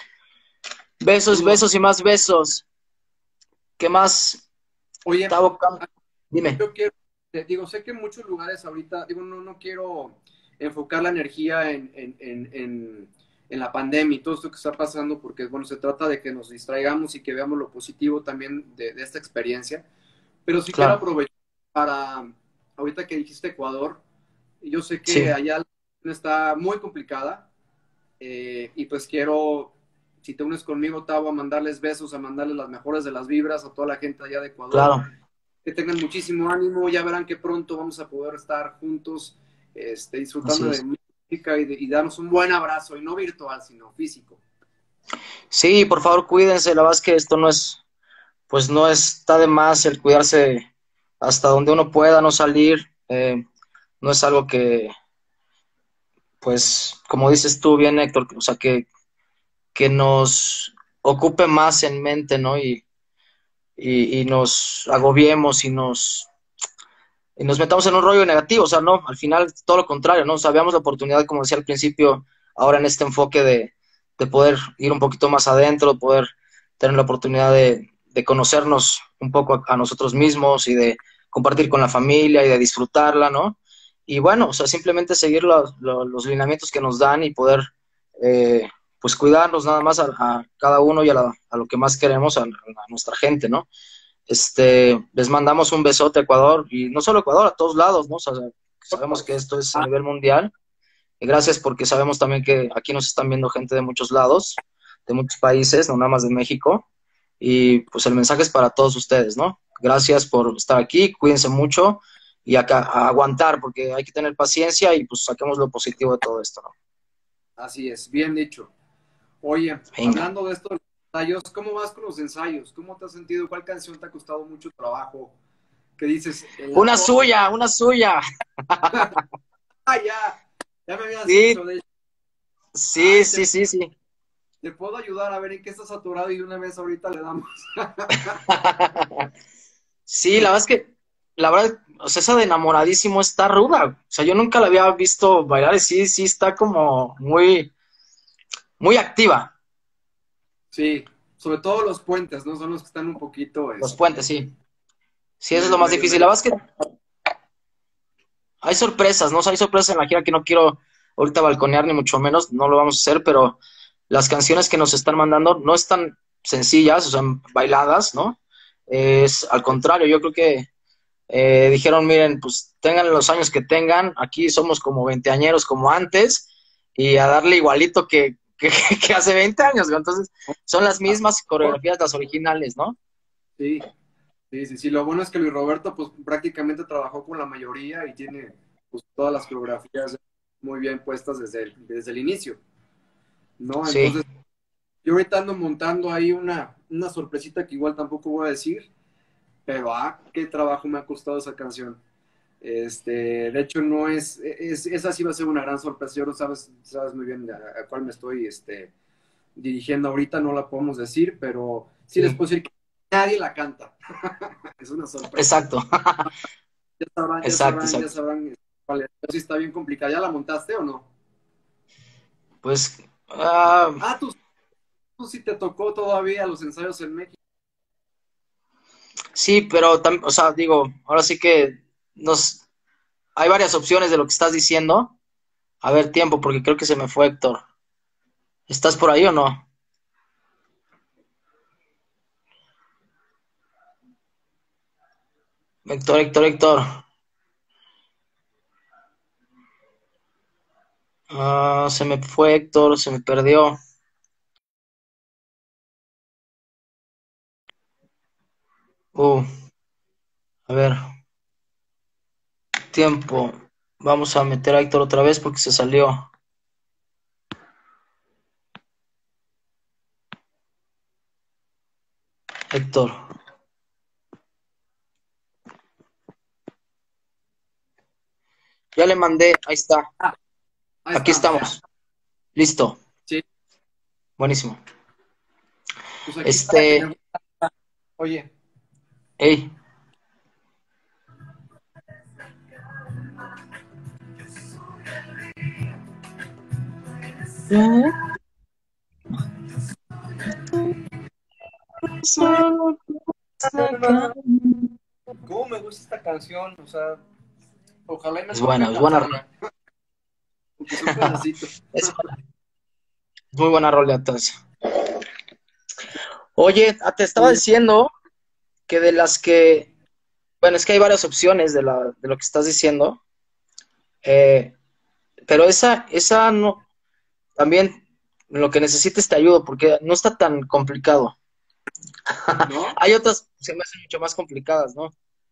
Besos, Saludos. besos y más besos. ¿Qué más? Oye, Tavo, dime. yo quiero, te digo, sé que en muchos lugares ahorita, digo, no, no quiero enfocar la energía en, en, en, en, en la pandemia y todo esto que está pasando, porque, bueno, se trata de que nos distraigamos y que veamos lo positivo también de, de esta experiencia. Pero sí quiero Claro, aprovechar para, ahorita que dijiste Ecuador, yo sé que sí, allá la situación está muy complicada, eh, y pues quiero, si te unes conmigo, Tavo, a mandarles besos, a mandarles las mejores de las vibras a toda la gente allá de Ecuador, claro. que tengan muchísimo ánimo, ya verán que pronto vamos a poder estar juntos, este, disfrutando Así de es. música y, de, y darnos un buen abrazo, y no virtual, sino físico. Sí, por favor, cuídense. La verdad es que esto no es, pues no está de más el cuidarse hasta donde uno pueda, no salir. Eh, no es algo que, pues, como dices tú bien, Héctor, o sea, que, que nos ocupe más en mente, ¿no? Y, y, y nos agobiemos y nos, y nos metamos en un rollo negativo, o sea, no, al final todo lo contrario, ¿no? O sea, veamos la oportunidad, como decía al principio, ahora en este enfoque de, de poder ir un poquito más adentro, poder tener la oportunidad de, de conocernos un poco a, a, nosotros mismos y de compartir con la familia y de disfrutarla, ¿no? Y bueno, o sea, simplemente seguir los, los, los lineamientos que nos dan y poder, eh, pues, cuidarnos nada más a, a cada uno y a, la, a, lo que más queremos, a, a nuestra gente, ¿no? Este, les mandamos un besote a Ecuador y no solo a Ecuador, a todos lados, ¿no? O sea, sabemos que esto es a nivel mundial y gracias porque sabemos también que aquí nos están viendo gente de muchos lados, de muchos países, no nada más de México, y pues el mensaje es para todos ustedes, ¿no? Gracias por estar aquí, cuídense mucho y acá, a aguantar porque hay que tener paciencia y pues saquemos lo positivo de todo esto, ¿no? Así es, bien dicho. Oye, Venga. hablando de esto, los ensayos, ¿cómo vas con los ensayos? ¿Cómo te has sentido? ¿Cuál canción te ha costado mucho trabajo? ¿Qué dices? En la Una torre. suya, una suya. Ah, ya, ya me habías Sí, dicho de sí, Ay, te, sí, sí, sí. te puedo ayudar a ver en qué estás saturado y de una vez ahorita le damos. Sí, la verdad es que, la verdad, o sea, esa de enamoradísimo está ruda. O sea, yo nunca la había visto bailar y sí, sí está como muy, muy activa. Sí, sobre todo los puentes, ¿no? Son los que están un poquito, Los puentes, este, sí. Sí, eso es lo medio, más medio, difícil. La medio. verdad es que hay sorpresas, ¿no? O sea, hay sorpresas en la gira que no quiero ahorita balconear ni mucho menos, no lo vamos a hacer, pero las canciones que nos están mandando no están sencillas, o sea, bailadas, ¿no? Es al contrario, yo creo que eh, dijeron, miren, pues tengan los años que tengan, aquí somos como veinteañeros como antes, y a darle igualito que, que, que hace veinte años, ¿no? Entonces, son las mismas coreografías, las originales, ¿no? Sí, sí, sí, sí. Lo bueno es que Luis Roberto, pues prácticamente trabajó con la mayoría y tiene pues, todas las coreografías muy bien puestas desde el, desde el inicio, ¿no? Sí, Entonces, yo ahorita ando montando ahí una, una sorpresita que igual tampoco voy a decir, pero ah, qué trabajo me ha costado esa canción. Este, de hecho, no es, es, esa sí va a ser una gran sorpresa. Yo no sabes, sabes muy bien a, a cuál me estoy este, dirigiendo ahorita, no la podemos decir, pero sí les sí, puedo decir que nadie la canta. Es una sorpresa. exacto, Ya sabrán, ya exacto, sabrán, ya exacto. sabrán cuál es. Pero sí está bien complicada. ¿Ya la montaste o no? Pues, ah, Ah, tú, tú sí te tocó todavía los ensayos en México. sí, pero, tam- o sea, digo, ahora sí que nos, hay varias opciones de lo que estás diciendo. A ver, tiempo, porque creo que se me fue Héctor. ¿Estás por ahí o no? Héctor, Héctor, Héctor. Ah, se me fue Héctor, se me perdió. Uh, a ver, tiempo. Vamos a meter a Héctor otra vez porque se salió. Héctor. Ya le mandé, ahí está. Ah, ahí Aquí estamos, ya. estamos. Listo. Sí, Buenísimo. pues aquí está la que me Este, gusta. Oye, hey. ¿cómo me gusta esta canción? O sea, ojalá y me Es toque buena, es buena rola. cantarla, aunque sea un pedacito. Es muy buena rola entonces. Oye, ah, te estaba Oye, diciendo que de las que, bueno, es que hay varias opciones de, la, de lo que estás diciendo, eh, pero esa, esa no, también lo que necesites te ayudo porque no está tan complicado. ¿no? Hay otras que se me hacen mucho más complicadas, ¿no?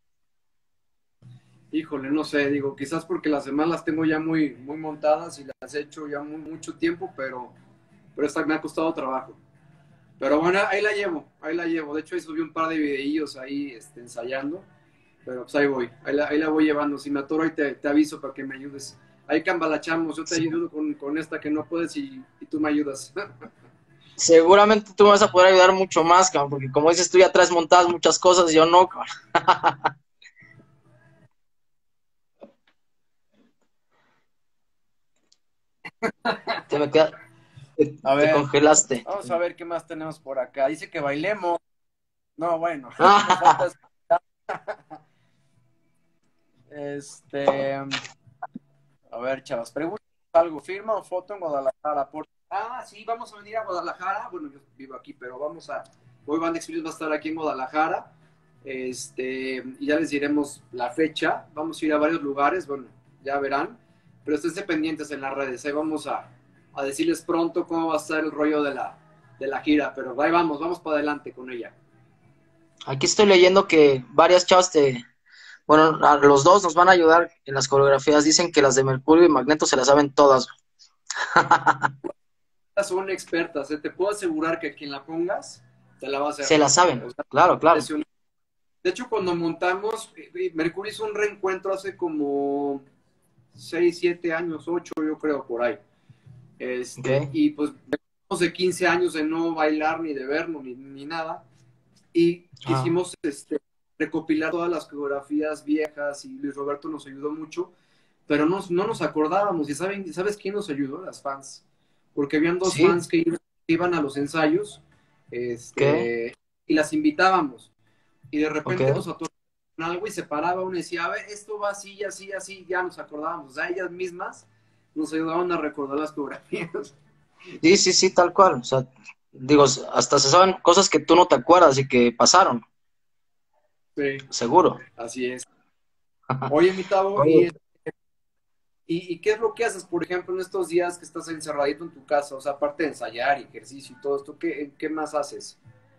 Híjole, no sé, digo, quizás porque las demás las tengo ya muy, muy montadas y las he hecho ya muy, mucho tiempo, pero, pero esta me ha costado trabajo. Pero bueno, ahí la llevo, ahí la llevo. De hecho, ahí subí un par de videillos ahí este, ensayando, pero pues ahí voy, ahí la, ahí la voy llevando. Si me atoro, ahí te, te aviso para que me ayudes. Ahí cambalachamos, yo te Sí. ayudo con, con esta que no puedes y, y tú me ayudas. Seguramente tú me vas a poder ayudar mucho más, cabrón, porque como dices, tú ya traes montadas muchas cosas y yo no, cabrón. Te me queda, te, A te ver, congelaste. vamos a ver qué más tenemos por acá. Dice que bailemos. No, bueno, nos falta este. A ver, chavas, pregunta algo. ¿Firma o foto en Guadalajara? Por... Ah, sí, vamos a venir a Guadalajara. Bueno, yo vivo aquí, pero vamos a. Hoy Band Experience va a estar aquí en Guadalajara. Este, y ya les diremos la fecha. Vamos a ir a varios lugares, bueno, ya verán. Pero esténse pendientes en las redes. Ahí vamos a, a decirles pronto cómo va a estar el rollo de la, de la gira. Pero ahí vamos, vamos para adelante con ella. Aquí estoy leyendo que varias chavas te, bueno, a los dos nos van a ayudar en las coreografías. Dicen que las de Mercurio y Magneto se las saben todas. Son expertas, ¿eh? Te puedo asegurar que quien la pongas te la va a hacer. Se las saben, O sea, claro, claro. impresionante. De hecho, cuando montamos, eh, Mercurio hizo un reencuentro hace como seis siete años, ocho yo creo, por ahí. Ok. Este, y pues venimos de quince años de no bailar, ni de vernos, ni, ni nada. Y Ah, quisimos este, recopilar todas las coreografías viejas y Luis Roberto nos ayudó mucho, pero no, no nos acordábamos. ¿Y saben, sabes quién nos ayudó? Las fans. Porque habían dos sí, fans que iban, iban a los ensayos ok, este, y las invitábamos. Y de ok. repente nos atoramos algo y se paraba uno y decía, a ver, esto va así, así, así, ya nos acordábamos. O sea, ellas mismas nos ayudaban a recordar las coreografías. Sí, sí, sí, tal cual. O sea, digo, hasta se saben cosas que tú no te acuerdas y que pasaron, Sí, seguro. así es. Oye, mi Tavo, Oye, ¿y, y, ¿y qué es lo que haces, por ejemplo, en estos días que estás encerradito en tu casa? O sea, aparte de ensayar y ejercicio y todo esto, ¿qué, qué más haces?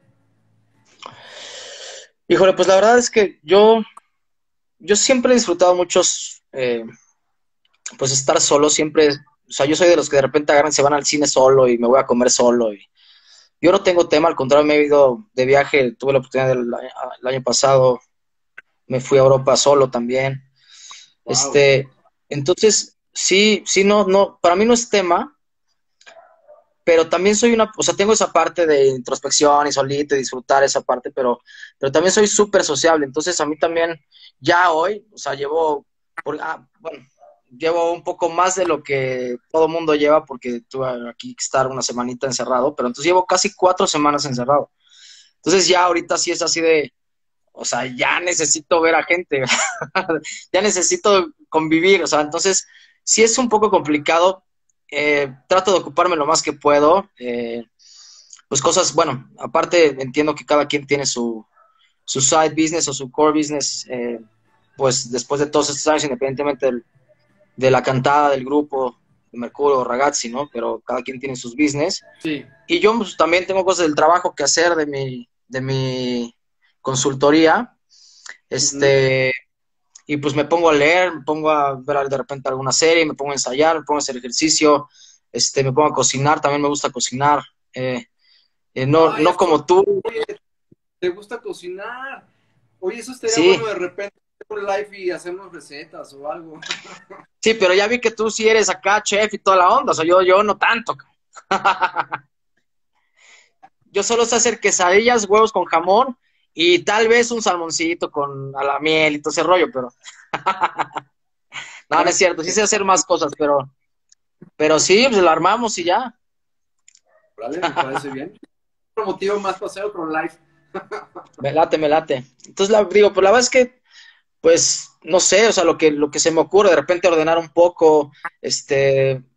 híjole, pues la verdad es que yo, yo siempre he disfrutado muchos, eh, pues estar solo, siempre, o sea, yo soy de los que de repente agarran, se van al cine solo y me voy a comer solo. Y yo no tengo tema, al contrario, me he ido de viaje, tuve la oportunidad del, el año pasado, me fui a Europa solo también. Wow. Este, entonces, sí, sí, no, no, para mí no es tema, pero también soy una, o sea, tengo esa parte de introspección y solito y disfrutar esa parte, pero, pero también soy súper sociable, entonces a mí también, ya hoy, o sea, llevo, por, ah, bueno, llevo un poco más de lo que todo mundo lleva porque tuve aquí que estar una semanita encerrado, pero entonces llevo casi cuatro semanas encerrado. Entonces ya ahorita sí es así de, o sea, ya necesito ver a gente, ya necesito convivir, o sea, entonces sí es un poco complicado, eh, trato de ocuparme lo más que puedo, eh, pues cosas, bueno, aparte entiendo que cada quien tiene su, su side business o su core business, eh, pues después de todos estos años, independientemente del, de la cantada del grupo, de Mercurio o Ragazzi, ¿no? Pero cada quien tiene sus business. Sí. Y yo pues, también tengo cosas del trabajo que hacer de mi, de mi consultoría. Ujú. Este, y pues me pongo a leer, me pongo a ver de repente alguna serie, me pongo a ensayar, me pongo a hacer ejercicio, este, me pongo a cocinar, también me gusta cocinar. Eh, eh, no, Ay, no esto, como tú, oye, ¿te gusta cocinar? Oye, eso estaría bueno sí, de repente hacer un live y hacernos recetas o algo. sí, pero ya vi que tú sí eres acá chef y toda la onda, o sea, yo, yo no tanto. Yo solo sé hacer quesadillas, huevos con jamón y tal vez un salmoncito con a la miel y todo ese rollo, pero no, no es Bueno, cierto, sí sé hacer más cosas, pero, pero sí, pues lo armamos y ya. vale, me parece bien. Otro motivo más para hacer otro live. Me late, me late. Entonces, la, digo, pues la verdad es que, pues, no sé, o sea, lo que, lo que se me ocurre, de repente ordenar un poco, este, eh,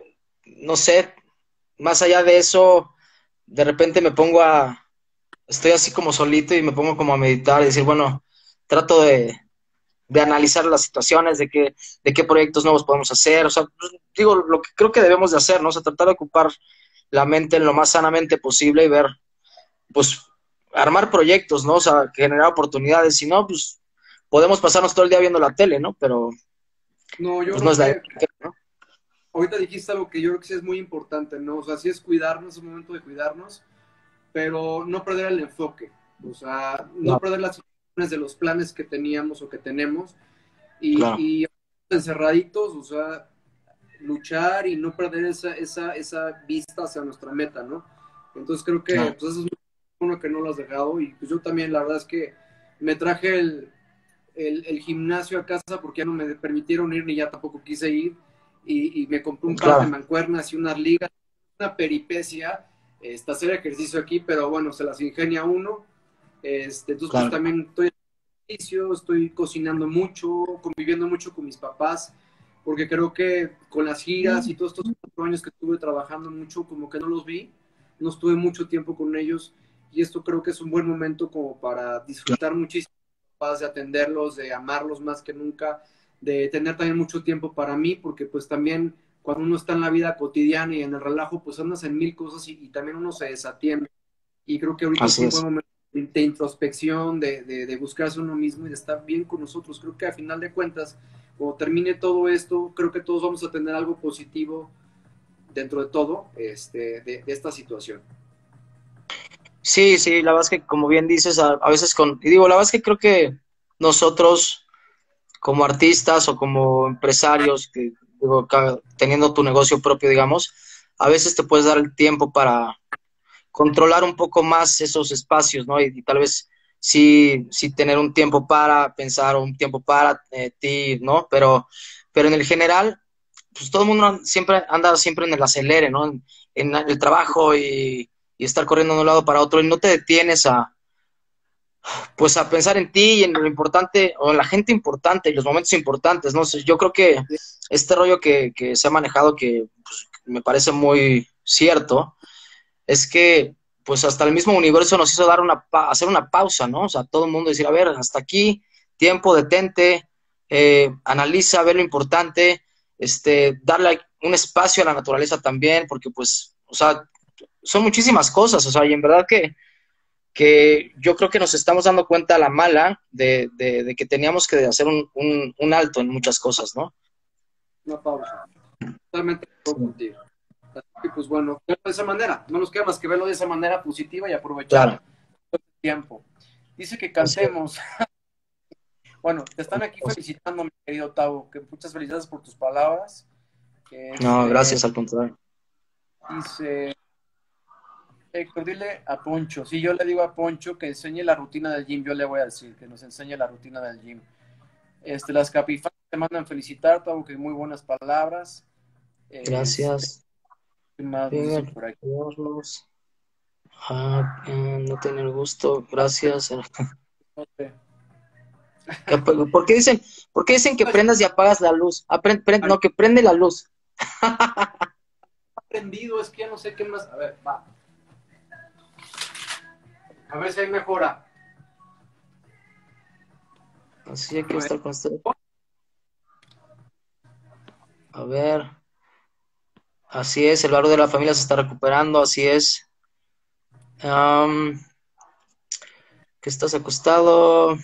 no sé, más allá de eso, de repente me pongo a, estoy así como solito y me pongo como a meditar y decir, bueno, trato de, de analizar las situaciones, de qué, de qué proyectos nuevos podemos hacer, o sea, pues, digo, lo que creo que debemos de hacer, ¿no? O sea, tratar de ocupar la mente en lo más sanamente posible y ver, pues, armar proyectos, ¿no? O sea, generar oportunidades, si no, pues, podemos pasarnos todo el día viendo la tele, ¿no? Pero, No, yo pues, no creo es la idea, que ¿no? ahorita dijiste algo que yo creo que sí es muy importante, ¿no? O sea, sí es cuidarnos, es un momento de cuidarnos, pero no perder el enfoque. O sea, no Claro, perder las intenciones de los planes que teníamos o que tenemos claro, y, y encerraditos, o sea, luchar y no perder esa, esa, esa vista hacia nuestra meta, ¿no? Entonces creo que claro, pues eso es uno que no lo has dejado y pues yo también la verdad es que me traje el, el, el gimnasio a casa porque ya no me permitieron ir ni ya tampoco quise ir y, y me compré un par de claro, mancuernas y unas ligas, una peripecia, este, hacer ejercicio aquí, pero bueno, se las ingenia uno. Este, entonces pues claro. también estoy ejercicio, estoy cocinando mucho, conviviendo mucho con mis papás, porque creo que con las giras y todos estos cuatro años que estuve trabajando mucho, como que no los vi, no estuve mucho tiempo con ellos, y esto creo que es un buen momento como para disfrutar muchísimo, de atenderlos, de amarlos más que nunca, de tener también mucho tiempo para mí, porque pues también cuando uno está en la vida cotidiana y en el relajo, pues andas en mil cosas y, y también uno se desatiende. Y creo que ahorita es Así un buen es. momento de introspección, de, de, de buscarse uno mismo y de estar bien con nosotros. Creo que a final de cuentas, cuando termine todo esto, creo que todos vamos a tener algo positivo dentro de todo este, de, de esta situación. Sí, sí, la verdad es que, como bien dices, a, a veces con, y digo, la verdad es que creo que nosotros, como artistas o como empresarios, que, digo, ca- teniendo tu negocio propio, digamos, a veces te puedes dar el tiempo para controlar un poco más esos espacios, ¿no? Y, y tal vez sí, sí tener un tiempo para pensar o un tiempo para eh, ti, ¿no? Pero, pero en el general, pues todo el mundo siempre anda siempre en el acelere, ¿no? En, en el trabajo y, y estar corriendo de un lado para otro y no te detienes a, pues a pensar en ti y en lo importante, o en la gente importante y los momentos importantes, ¿no? Sé, yo creo que este rollo que, que se ha manejado, que pues, me parece muy cierto, es que pues hasta el mismo universo nos hizo dar una pa- hacer una pausa, ¿no? O sea, todo el mundo decir, a ver, hasta aquí, tiempo, detente, eh, analiza, ve lo importante, este, darle un espacio a la naturaleza también, porque pues, o sea, son muchísimas cosas, o sea, y en verdad que que yo creo que nos estamos dando cuenta a la mala de, de, de que teníamos que hacer un, un, un, alto en muchas cosas, ¿no? Una pausa. Totalmente de acuerdo Sí. contigo. Así que, pues bueno, verlo de esa manera. No nos queda más que verlo de esa manera positiva y aprovechar Claro, el tiempo. Dice que así es. cantemos. Bueno, te están aquí felicitando, mi querido Tavo, que muchas felicidades por tus palabras. No, Este, gracias, al contrario. dice Héctor, dile a Poncho. Si yo le digo a Poncho que enseñe la rutina del gym, yo le voy a decir que nos enseñe la rutina del gym. Este, las Capifas te mandan felicitar, Tavo, que muy buenas palabras. Este, Gracias. ¿qué más nos dicen por aquí? Carlos. Ah, eh, no tener gusto, gracias. No sé. Que- ¿Por qué dicen, por qué dicen que prendas y apagas la luz? Ah, pre- pre- no, que prende la luz. Aprendido, es que ya no sé qué más. A ver, va. A ver si hay mejora. Así hay A que ver. estar con usted. A ver, así es, el valor de la familia se está recuperando, así es. Am, que estás acostado.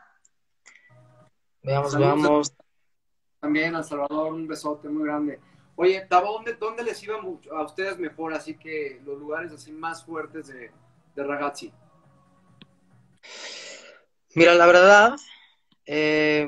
Veamos, Saludos veamos. también a Salvador, un besote muy grande. Oye, Tabo, ¿dónde, dónde les iba mucho, a ustedes mejor? Así que los lugares así más fuertes de, de ragazzi. Mira, la verdad, eh,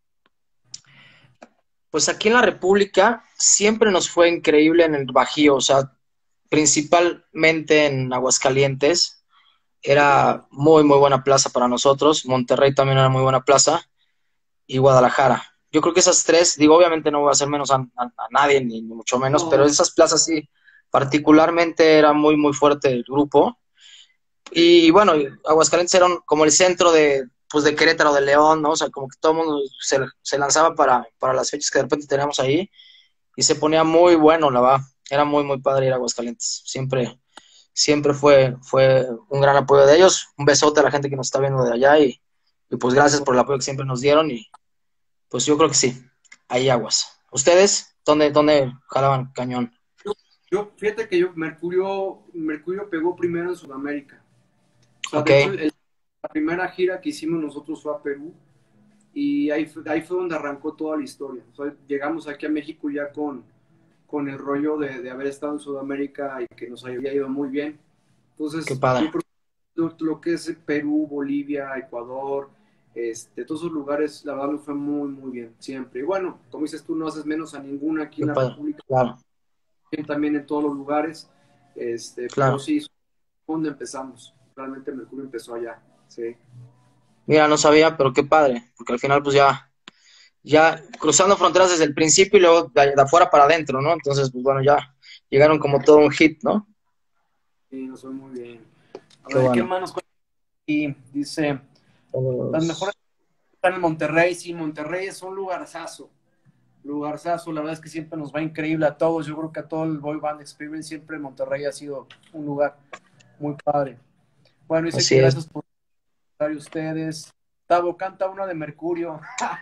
pues aquí en la República siempre nos fue increíble en el Bajío, o sea, principalmente en Aguascalientes. Era muy, muy buena plaza para nosotros. Monterrey también era muy buena plaza. Y Guadalajara. Yo creo que esas tres, digo, obviamente no voy a hacer menos a, a, a nadie, ni, ni mucho menos, pero No, esas plazas sí, particularmente era muy, muy fuerte el grupo. Y bueno, Aguascalientes era un- como el centro de, pues de Querétaro, de León, ¿no? O sea, como que todo el mundo se, se lanzaba para, para las fechas que de repente teníamos ahí y se ponía muy bueno, la verdad. Era muy, muy padre ir a Aguascalientes. Siempre, siempre fue, fue un gran apoyo de ellos. Un besote a la gente que nos está viendo de allá y, y pues gracias por el apoyo que siempre nos dieron y pues yo creo que sí, hay aguas. ¿Ustedes dónde, dónde jalaban cañón? yo, yo, fíjate que yo, Mercurio, Mercurio pegó primero en Sudamérica. O sea, Ok, de hecho, el- la primera gira que hicimos nosotros fue a Perú y ahí, fue- ahí fue donde arrancó toda la historia. O sea, llegamos aquí a México ya con, con el rollo de, de haber estado en Sudamérica y que nos había ido muy bien. qué Entonces, padre, yo creo que lo, lo que es Perú, Bolivia, Ecuador, este, todos esos lugares, la verdad, lo fue muy, muy bien, siempre. Y bueno, como dices tú, no haces menos a ninguna aquí qué en la padre. República, Claro, también en todos los lugares, este, pero claro. sí, ¿dónde empezamos? Realmente Mercurio empezó allá, sí. Mira, no sabía, pero qué padre, porque al final pues ya, ya cruzando fronteras desde el principio y luego de, de afuera para adentro, ¿no? Entonces, pues bueno, ya llegaron como todo un hit, ¿no? Sí, nos fue muy bien. A Qué ver, ¿qué bueno. más nos cuenta aquí? Dice, las mejores Todos- están en Monterrey. Sí, Monterrey es un lugarzazo. Lugarzazo, la verdad es que siempre nos va increíble a todos. Yo creo que a todo el Boy Band Experience siempre Monterrey ha sido un lugar muy padre. Bueno, dice que Así es. gracias por estar ustedes. Tavo, canta una de Mercurio.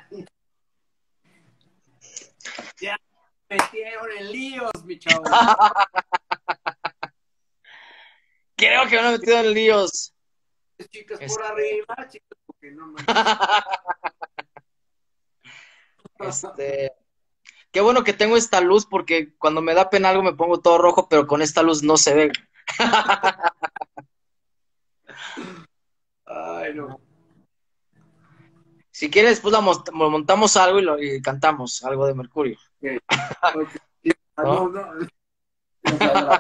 Ya me metieron en líos, mi chavo. Creo que me he metido en líos. Chicas por Este, arriba, chicas, porque no manches. este, qué bueno que tengo esta luz porque cuando me da pena algo me pongo todo rojo, pero con esta luz no se ve. Ay, no. Si quieres, pues la mont- montamos algo y, lo, y cantamos algo de Mercurio, Okay. Okay. Ah, no, ¿no? no. No saldrá.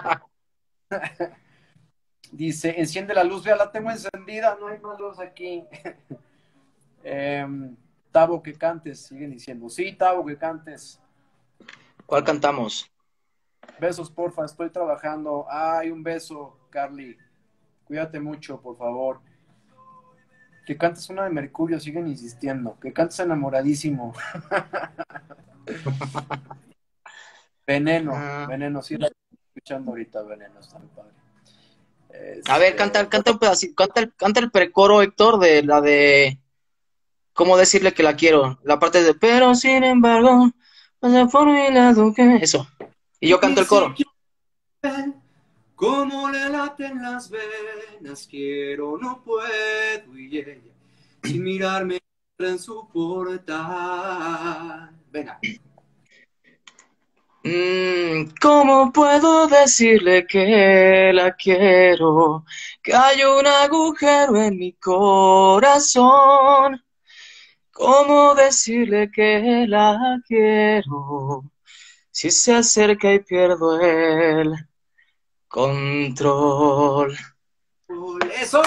Dice, enciende la luz, ya la tengo encendida, no hay más luz aquí. Eh, Tavo, que cantes, siguen diciendo. Sí, Tavo, que cantes. ¿Cuál cantamos? Besos, porfa, estoy trabajando. Ay, un beso, Carly. Cuídate mucho, por favor. Que cantes una de Mercurio, siguen insistiendo. Que cantes enamoradísimo. Veneno, Ah, veneno, sí la estoy escuchando ahorita, veneno, está muy padre. a ver, canta, Este, canta un pedacito, canta el, canta el precoro, Héctor, de la de ¿cómo decirle que la quiero? La parte de pero sin embargo, pasa por mi lado que eso. Y yo canto ni el coro. siquiera cómo le laten las venas, quiero, no puedo, y ella, sin mirarme en su portal. Venga. Mm, ¿cómo puedo decirle que la quiero? Que hay un agujero en mi corazón. ¿Cómo decirle que la quiero? Si se acerca y pierdo el control. ¡Eso!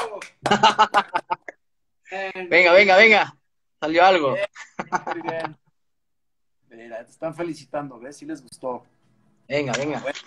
Bien, Venga, muy venga, bien, venga. Salió algo. bien, muy bien. Mira, te están felicitando, ¿ves? Sí les gustó. Venga, venga. Bueno,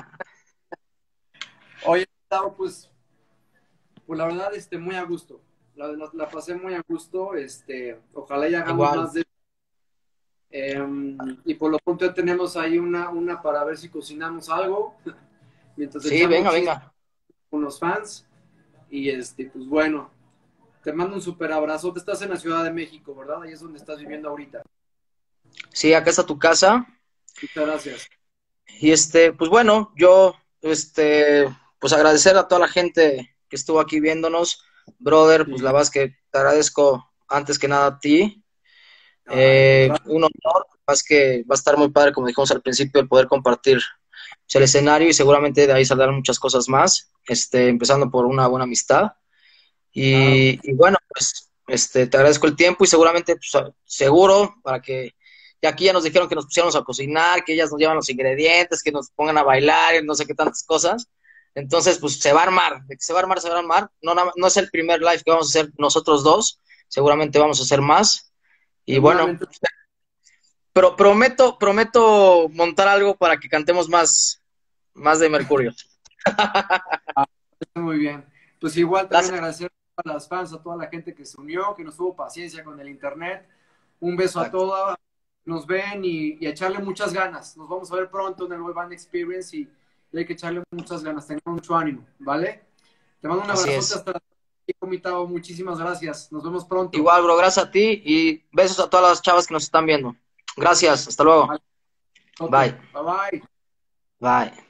oye, Gustavo, pues, pues la verdad, este, muy a gusto. La, la, la pasé muy a gusto. Este, ojalá y hagamos Igual. más de. Eh, y por lo pronto ya tenemos ahí una, una para ver si cocinamos algo mientras Sí, echamos venga, chistes venga. con los fans. Y este, pues bueno, te mando un super abrazo. Te estás en la Ciudad de México, ¿verdad? Ahí es donde estás viviendo ahorita. Sí, acá está tu casa. Muchas gracias. Y este, pues bueno, yo, este, pues agradecer a toda la gente que estuvo aquí viéndonos. Brother, pues la Sí. verdad es que te agradezco antes que nada a ti. Ay, al Eh, contrario. un honor, más que va a estar muy padre, como dijimos al principio, el poder compartir pues, el escenario y seguramente de ahí saldrán muchas cosas más, este, empezando por una buena amistad. Claro. Y, y bueno, pues este, te agradezco el tiempo y seguramente, pues, a- seguro, para que, y aquí ya nos dijeron que nos pusiéramos a cocinar, que ellas nos llevan los ingredientes, que nos pongan a bailar y no sé qué tantas cosas. Entonces, pues se va a armar, de que se va a armar, se va a armar. No, nada- no es el primer live que vamos a hacer nosotros dos, seguramente vamos a hacer más. Y bueno, Seguramente. pero prometo, prometo montar algo para que cantemos más, más de Mercurio. Muy bien. Pues igual también Gracias. agradecer a las fans, a toda la gente que se unió, que nos tuvo paciencia con el internet. Un beso a Exacto. todas. Nos ven y, y a echarle muchas ganas. Nos vamos a ver pronto en el Web Band Experience y, y hay que echarle muchas ganas, tener mucho ánimo, ¿vale? Te mando un Así abrazote es. hasta aquí, Tavo. Muchísimas gracias. Nos vemos pronto. Igual, bro, gracias a ti y besos a todas las chavas que nos están viendo. Gracias, hasta luego. Vale, Bye. bye bye. Bye.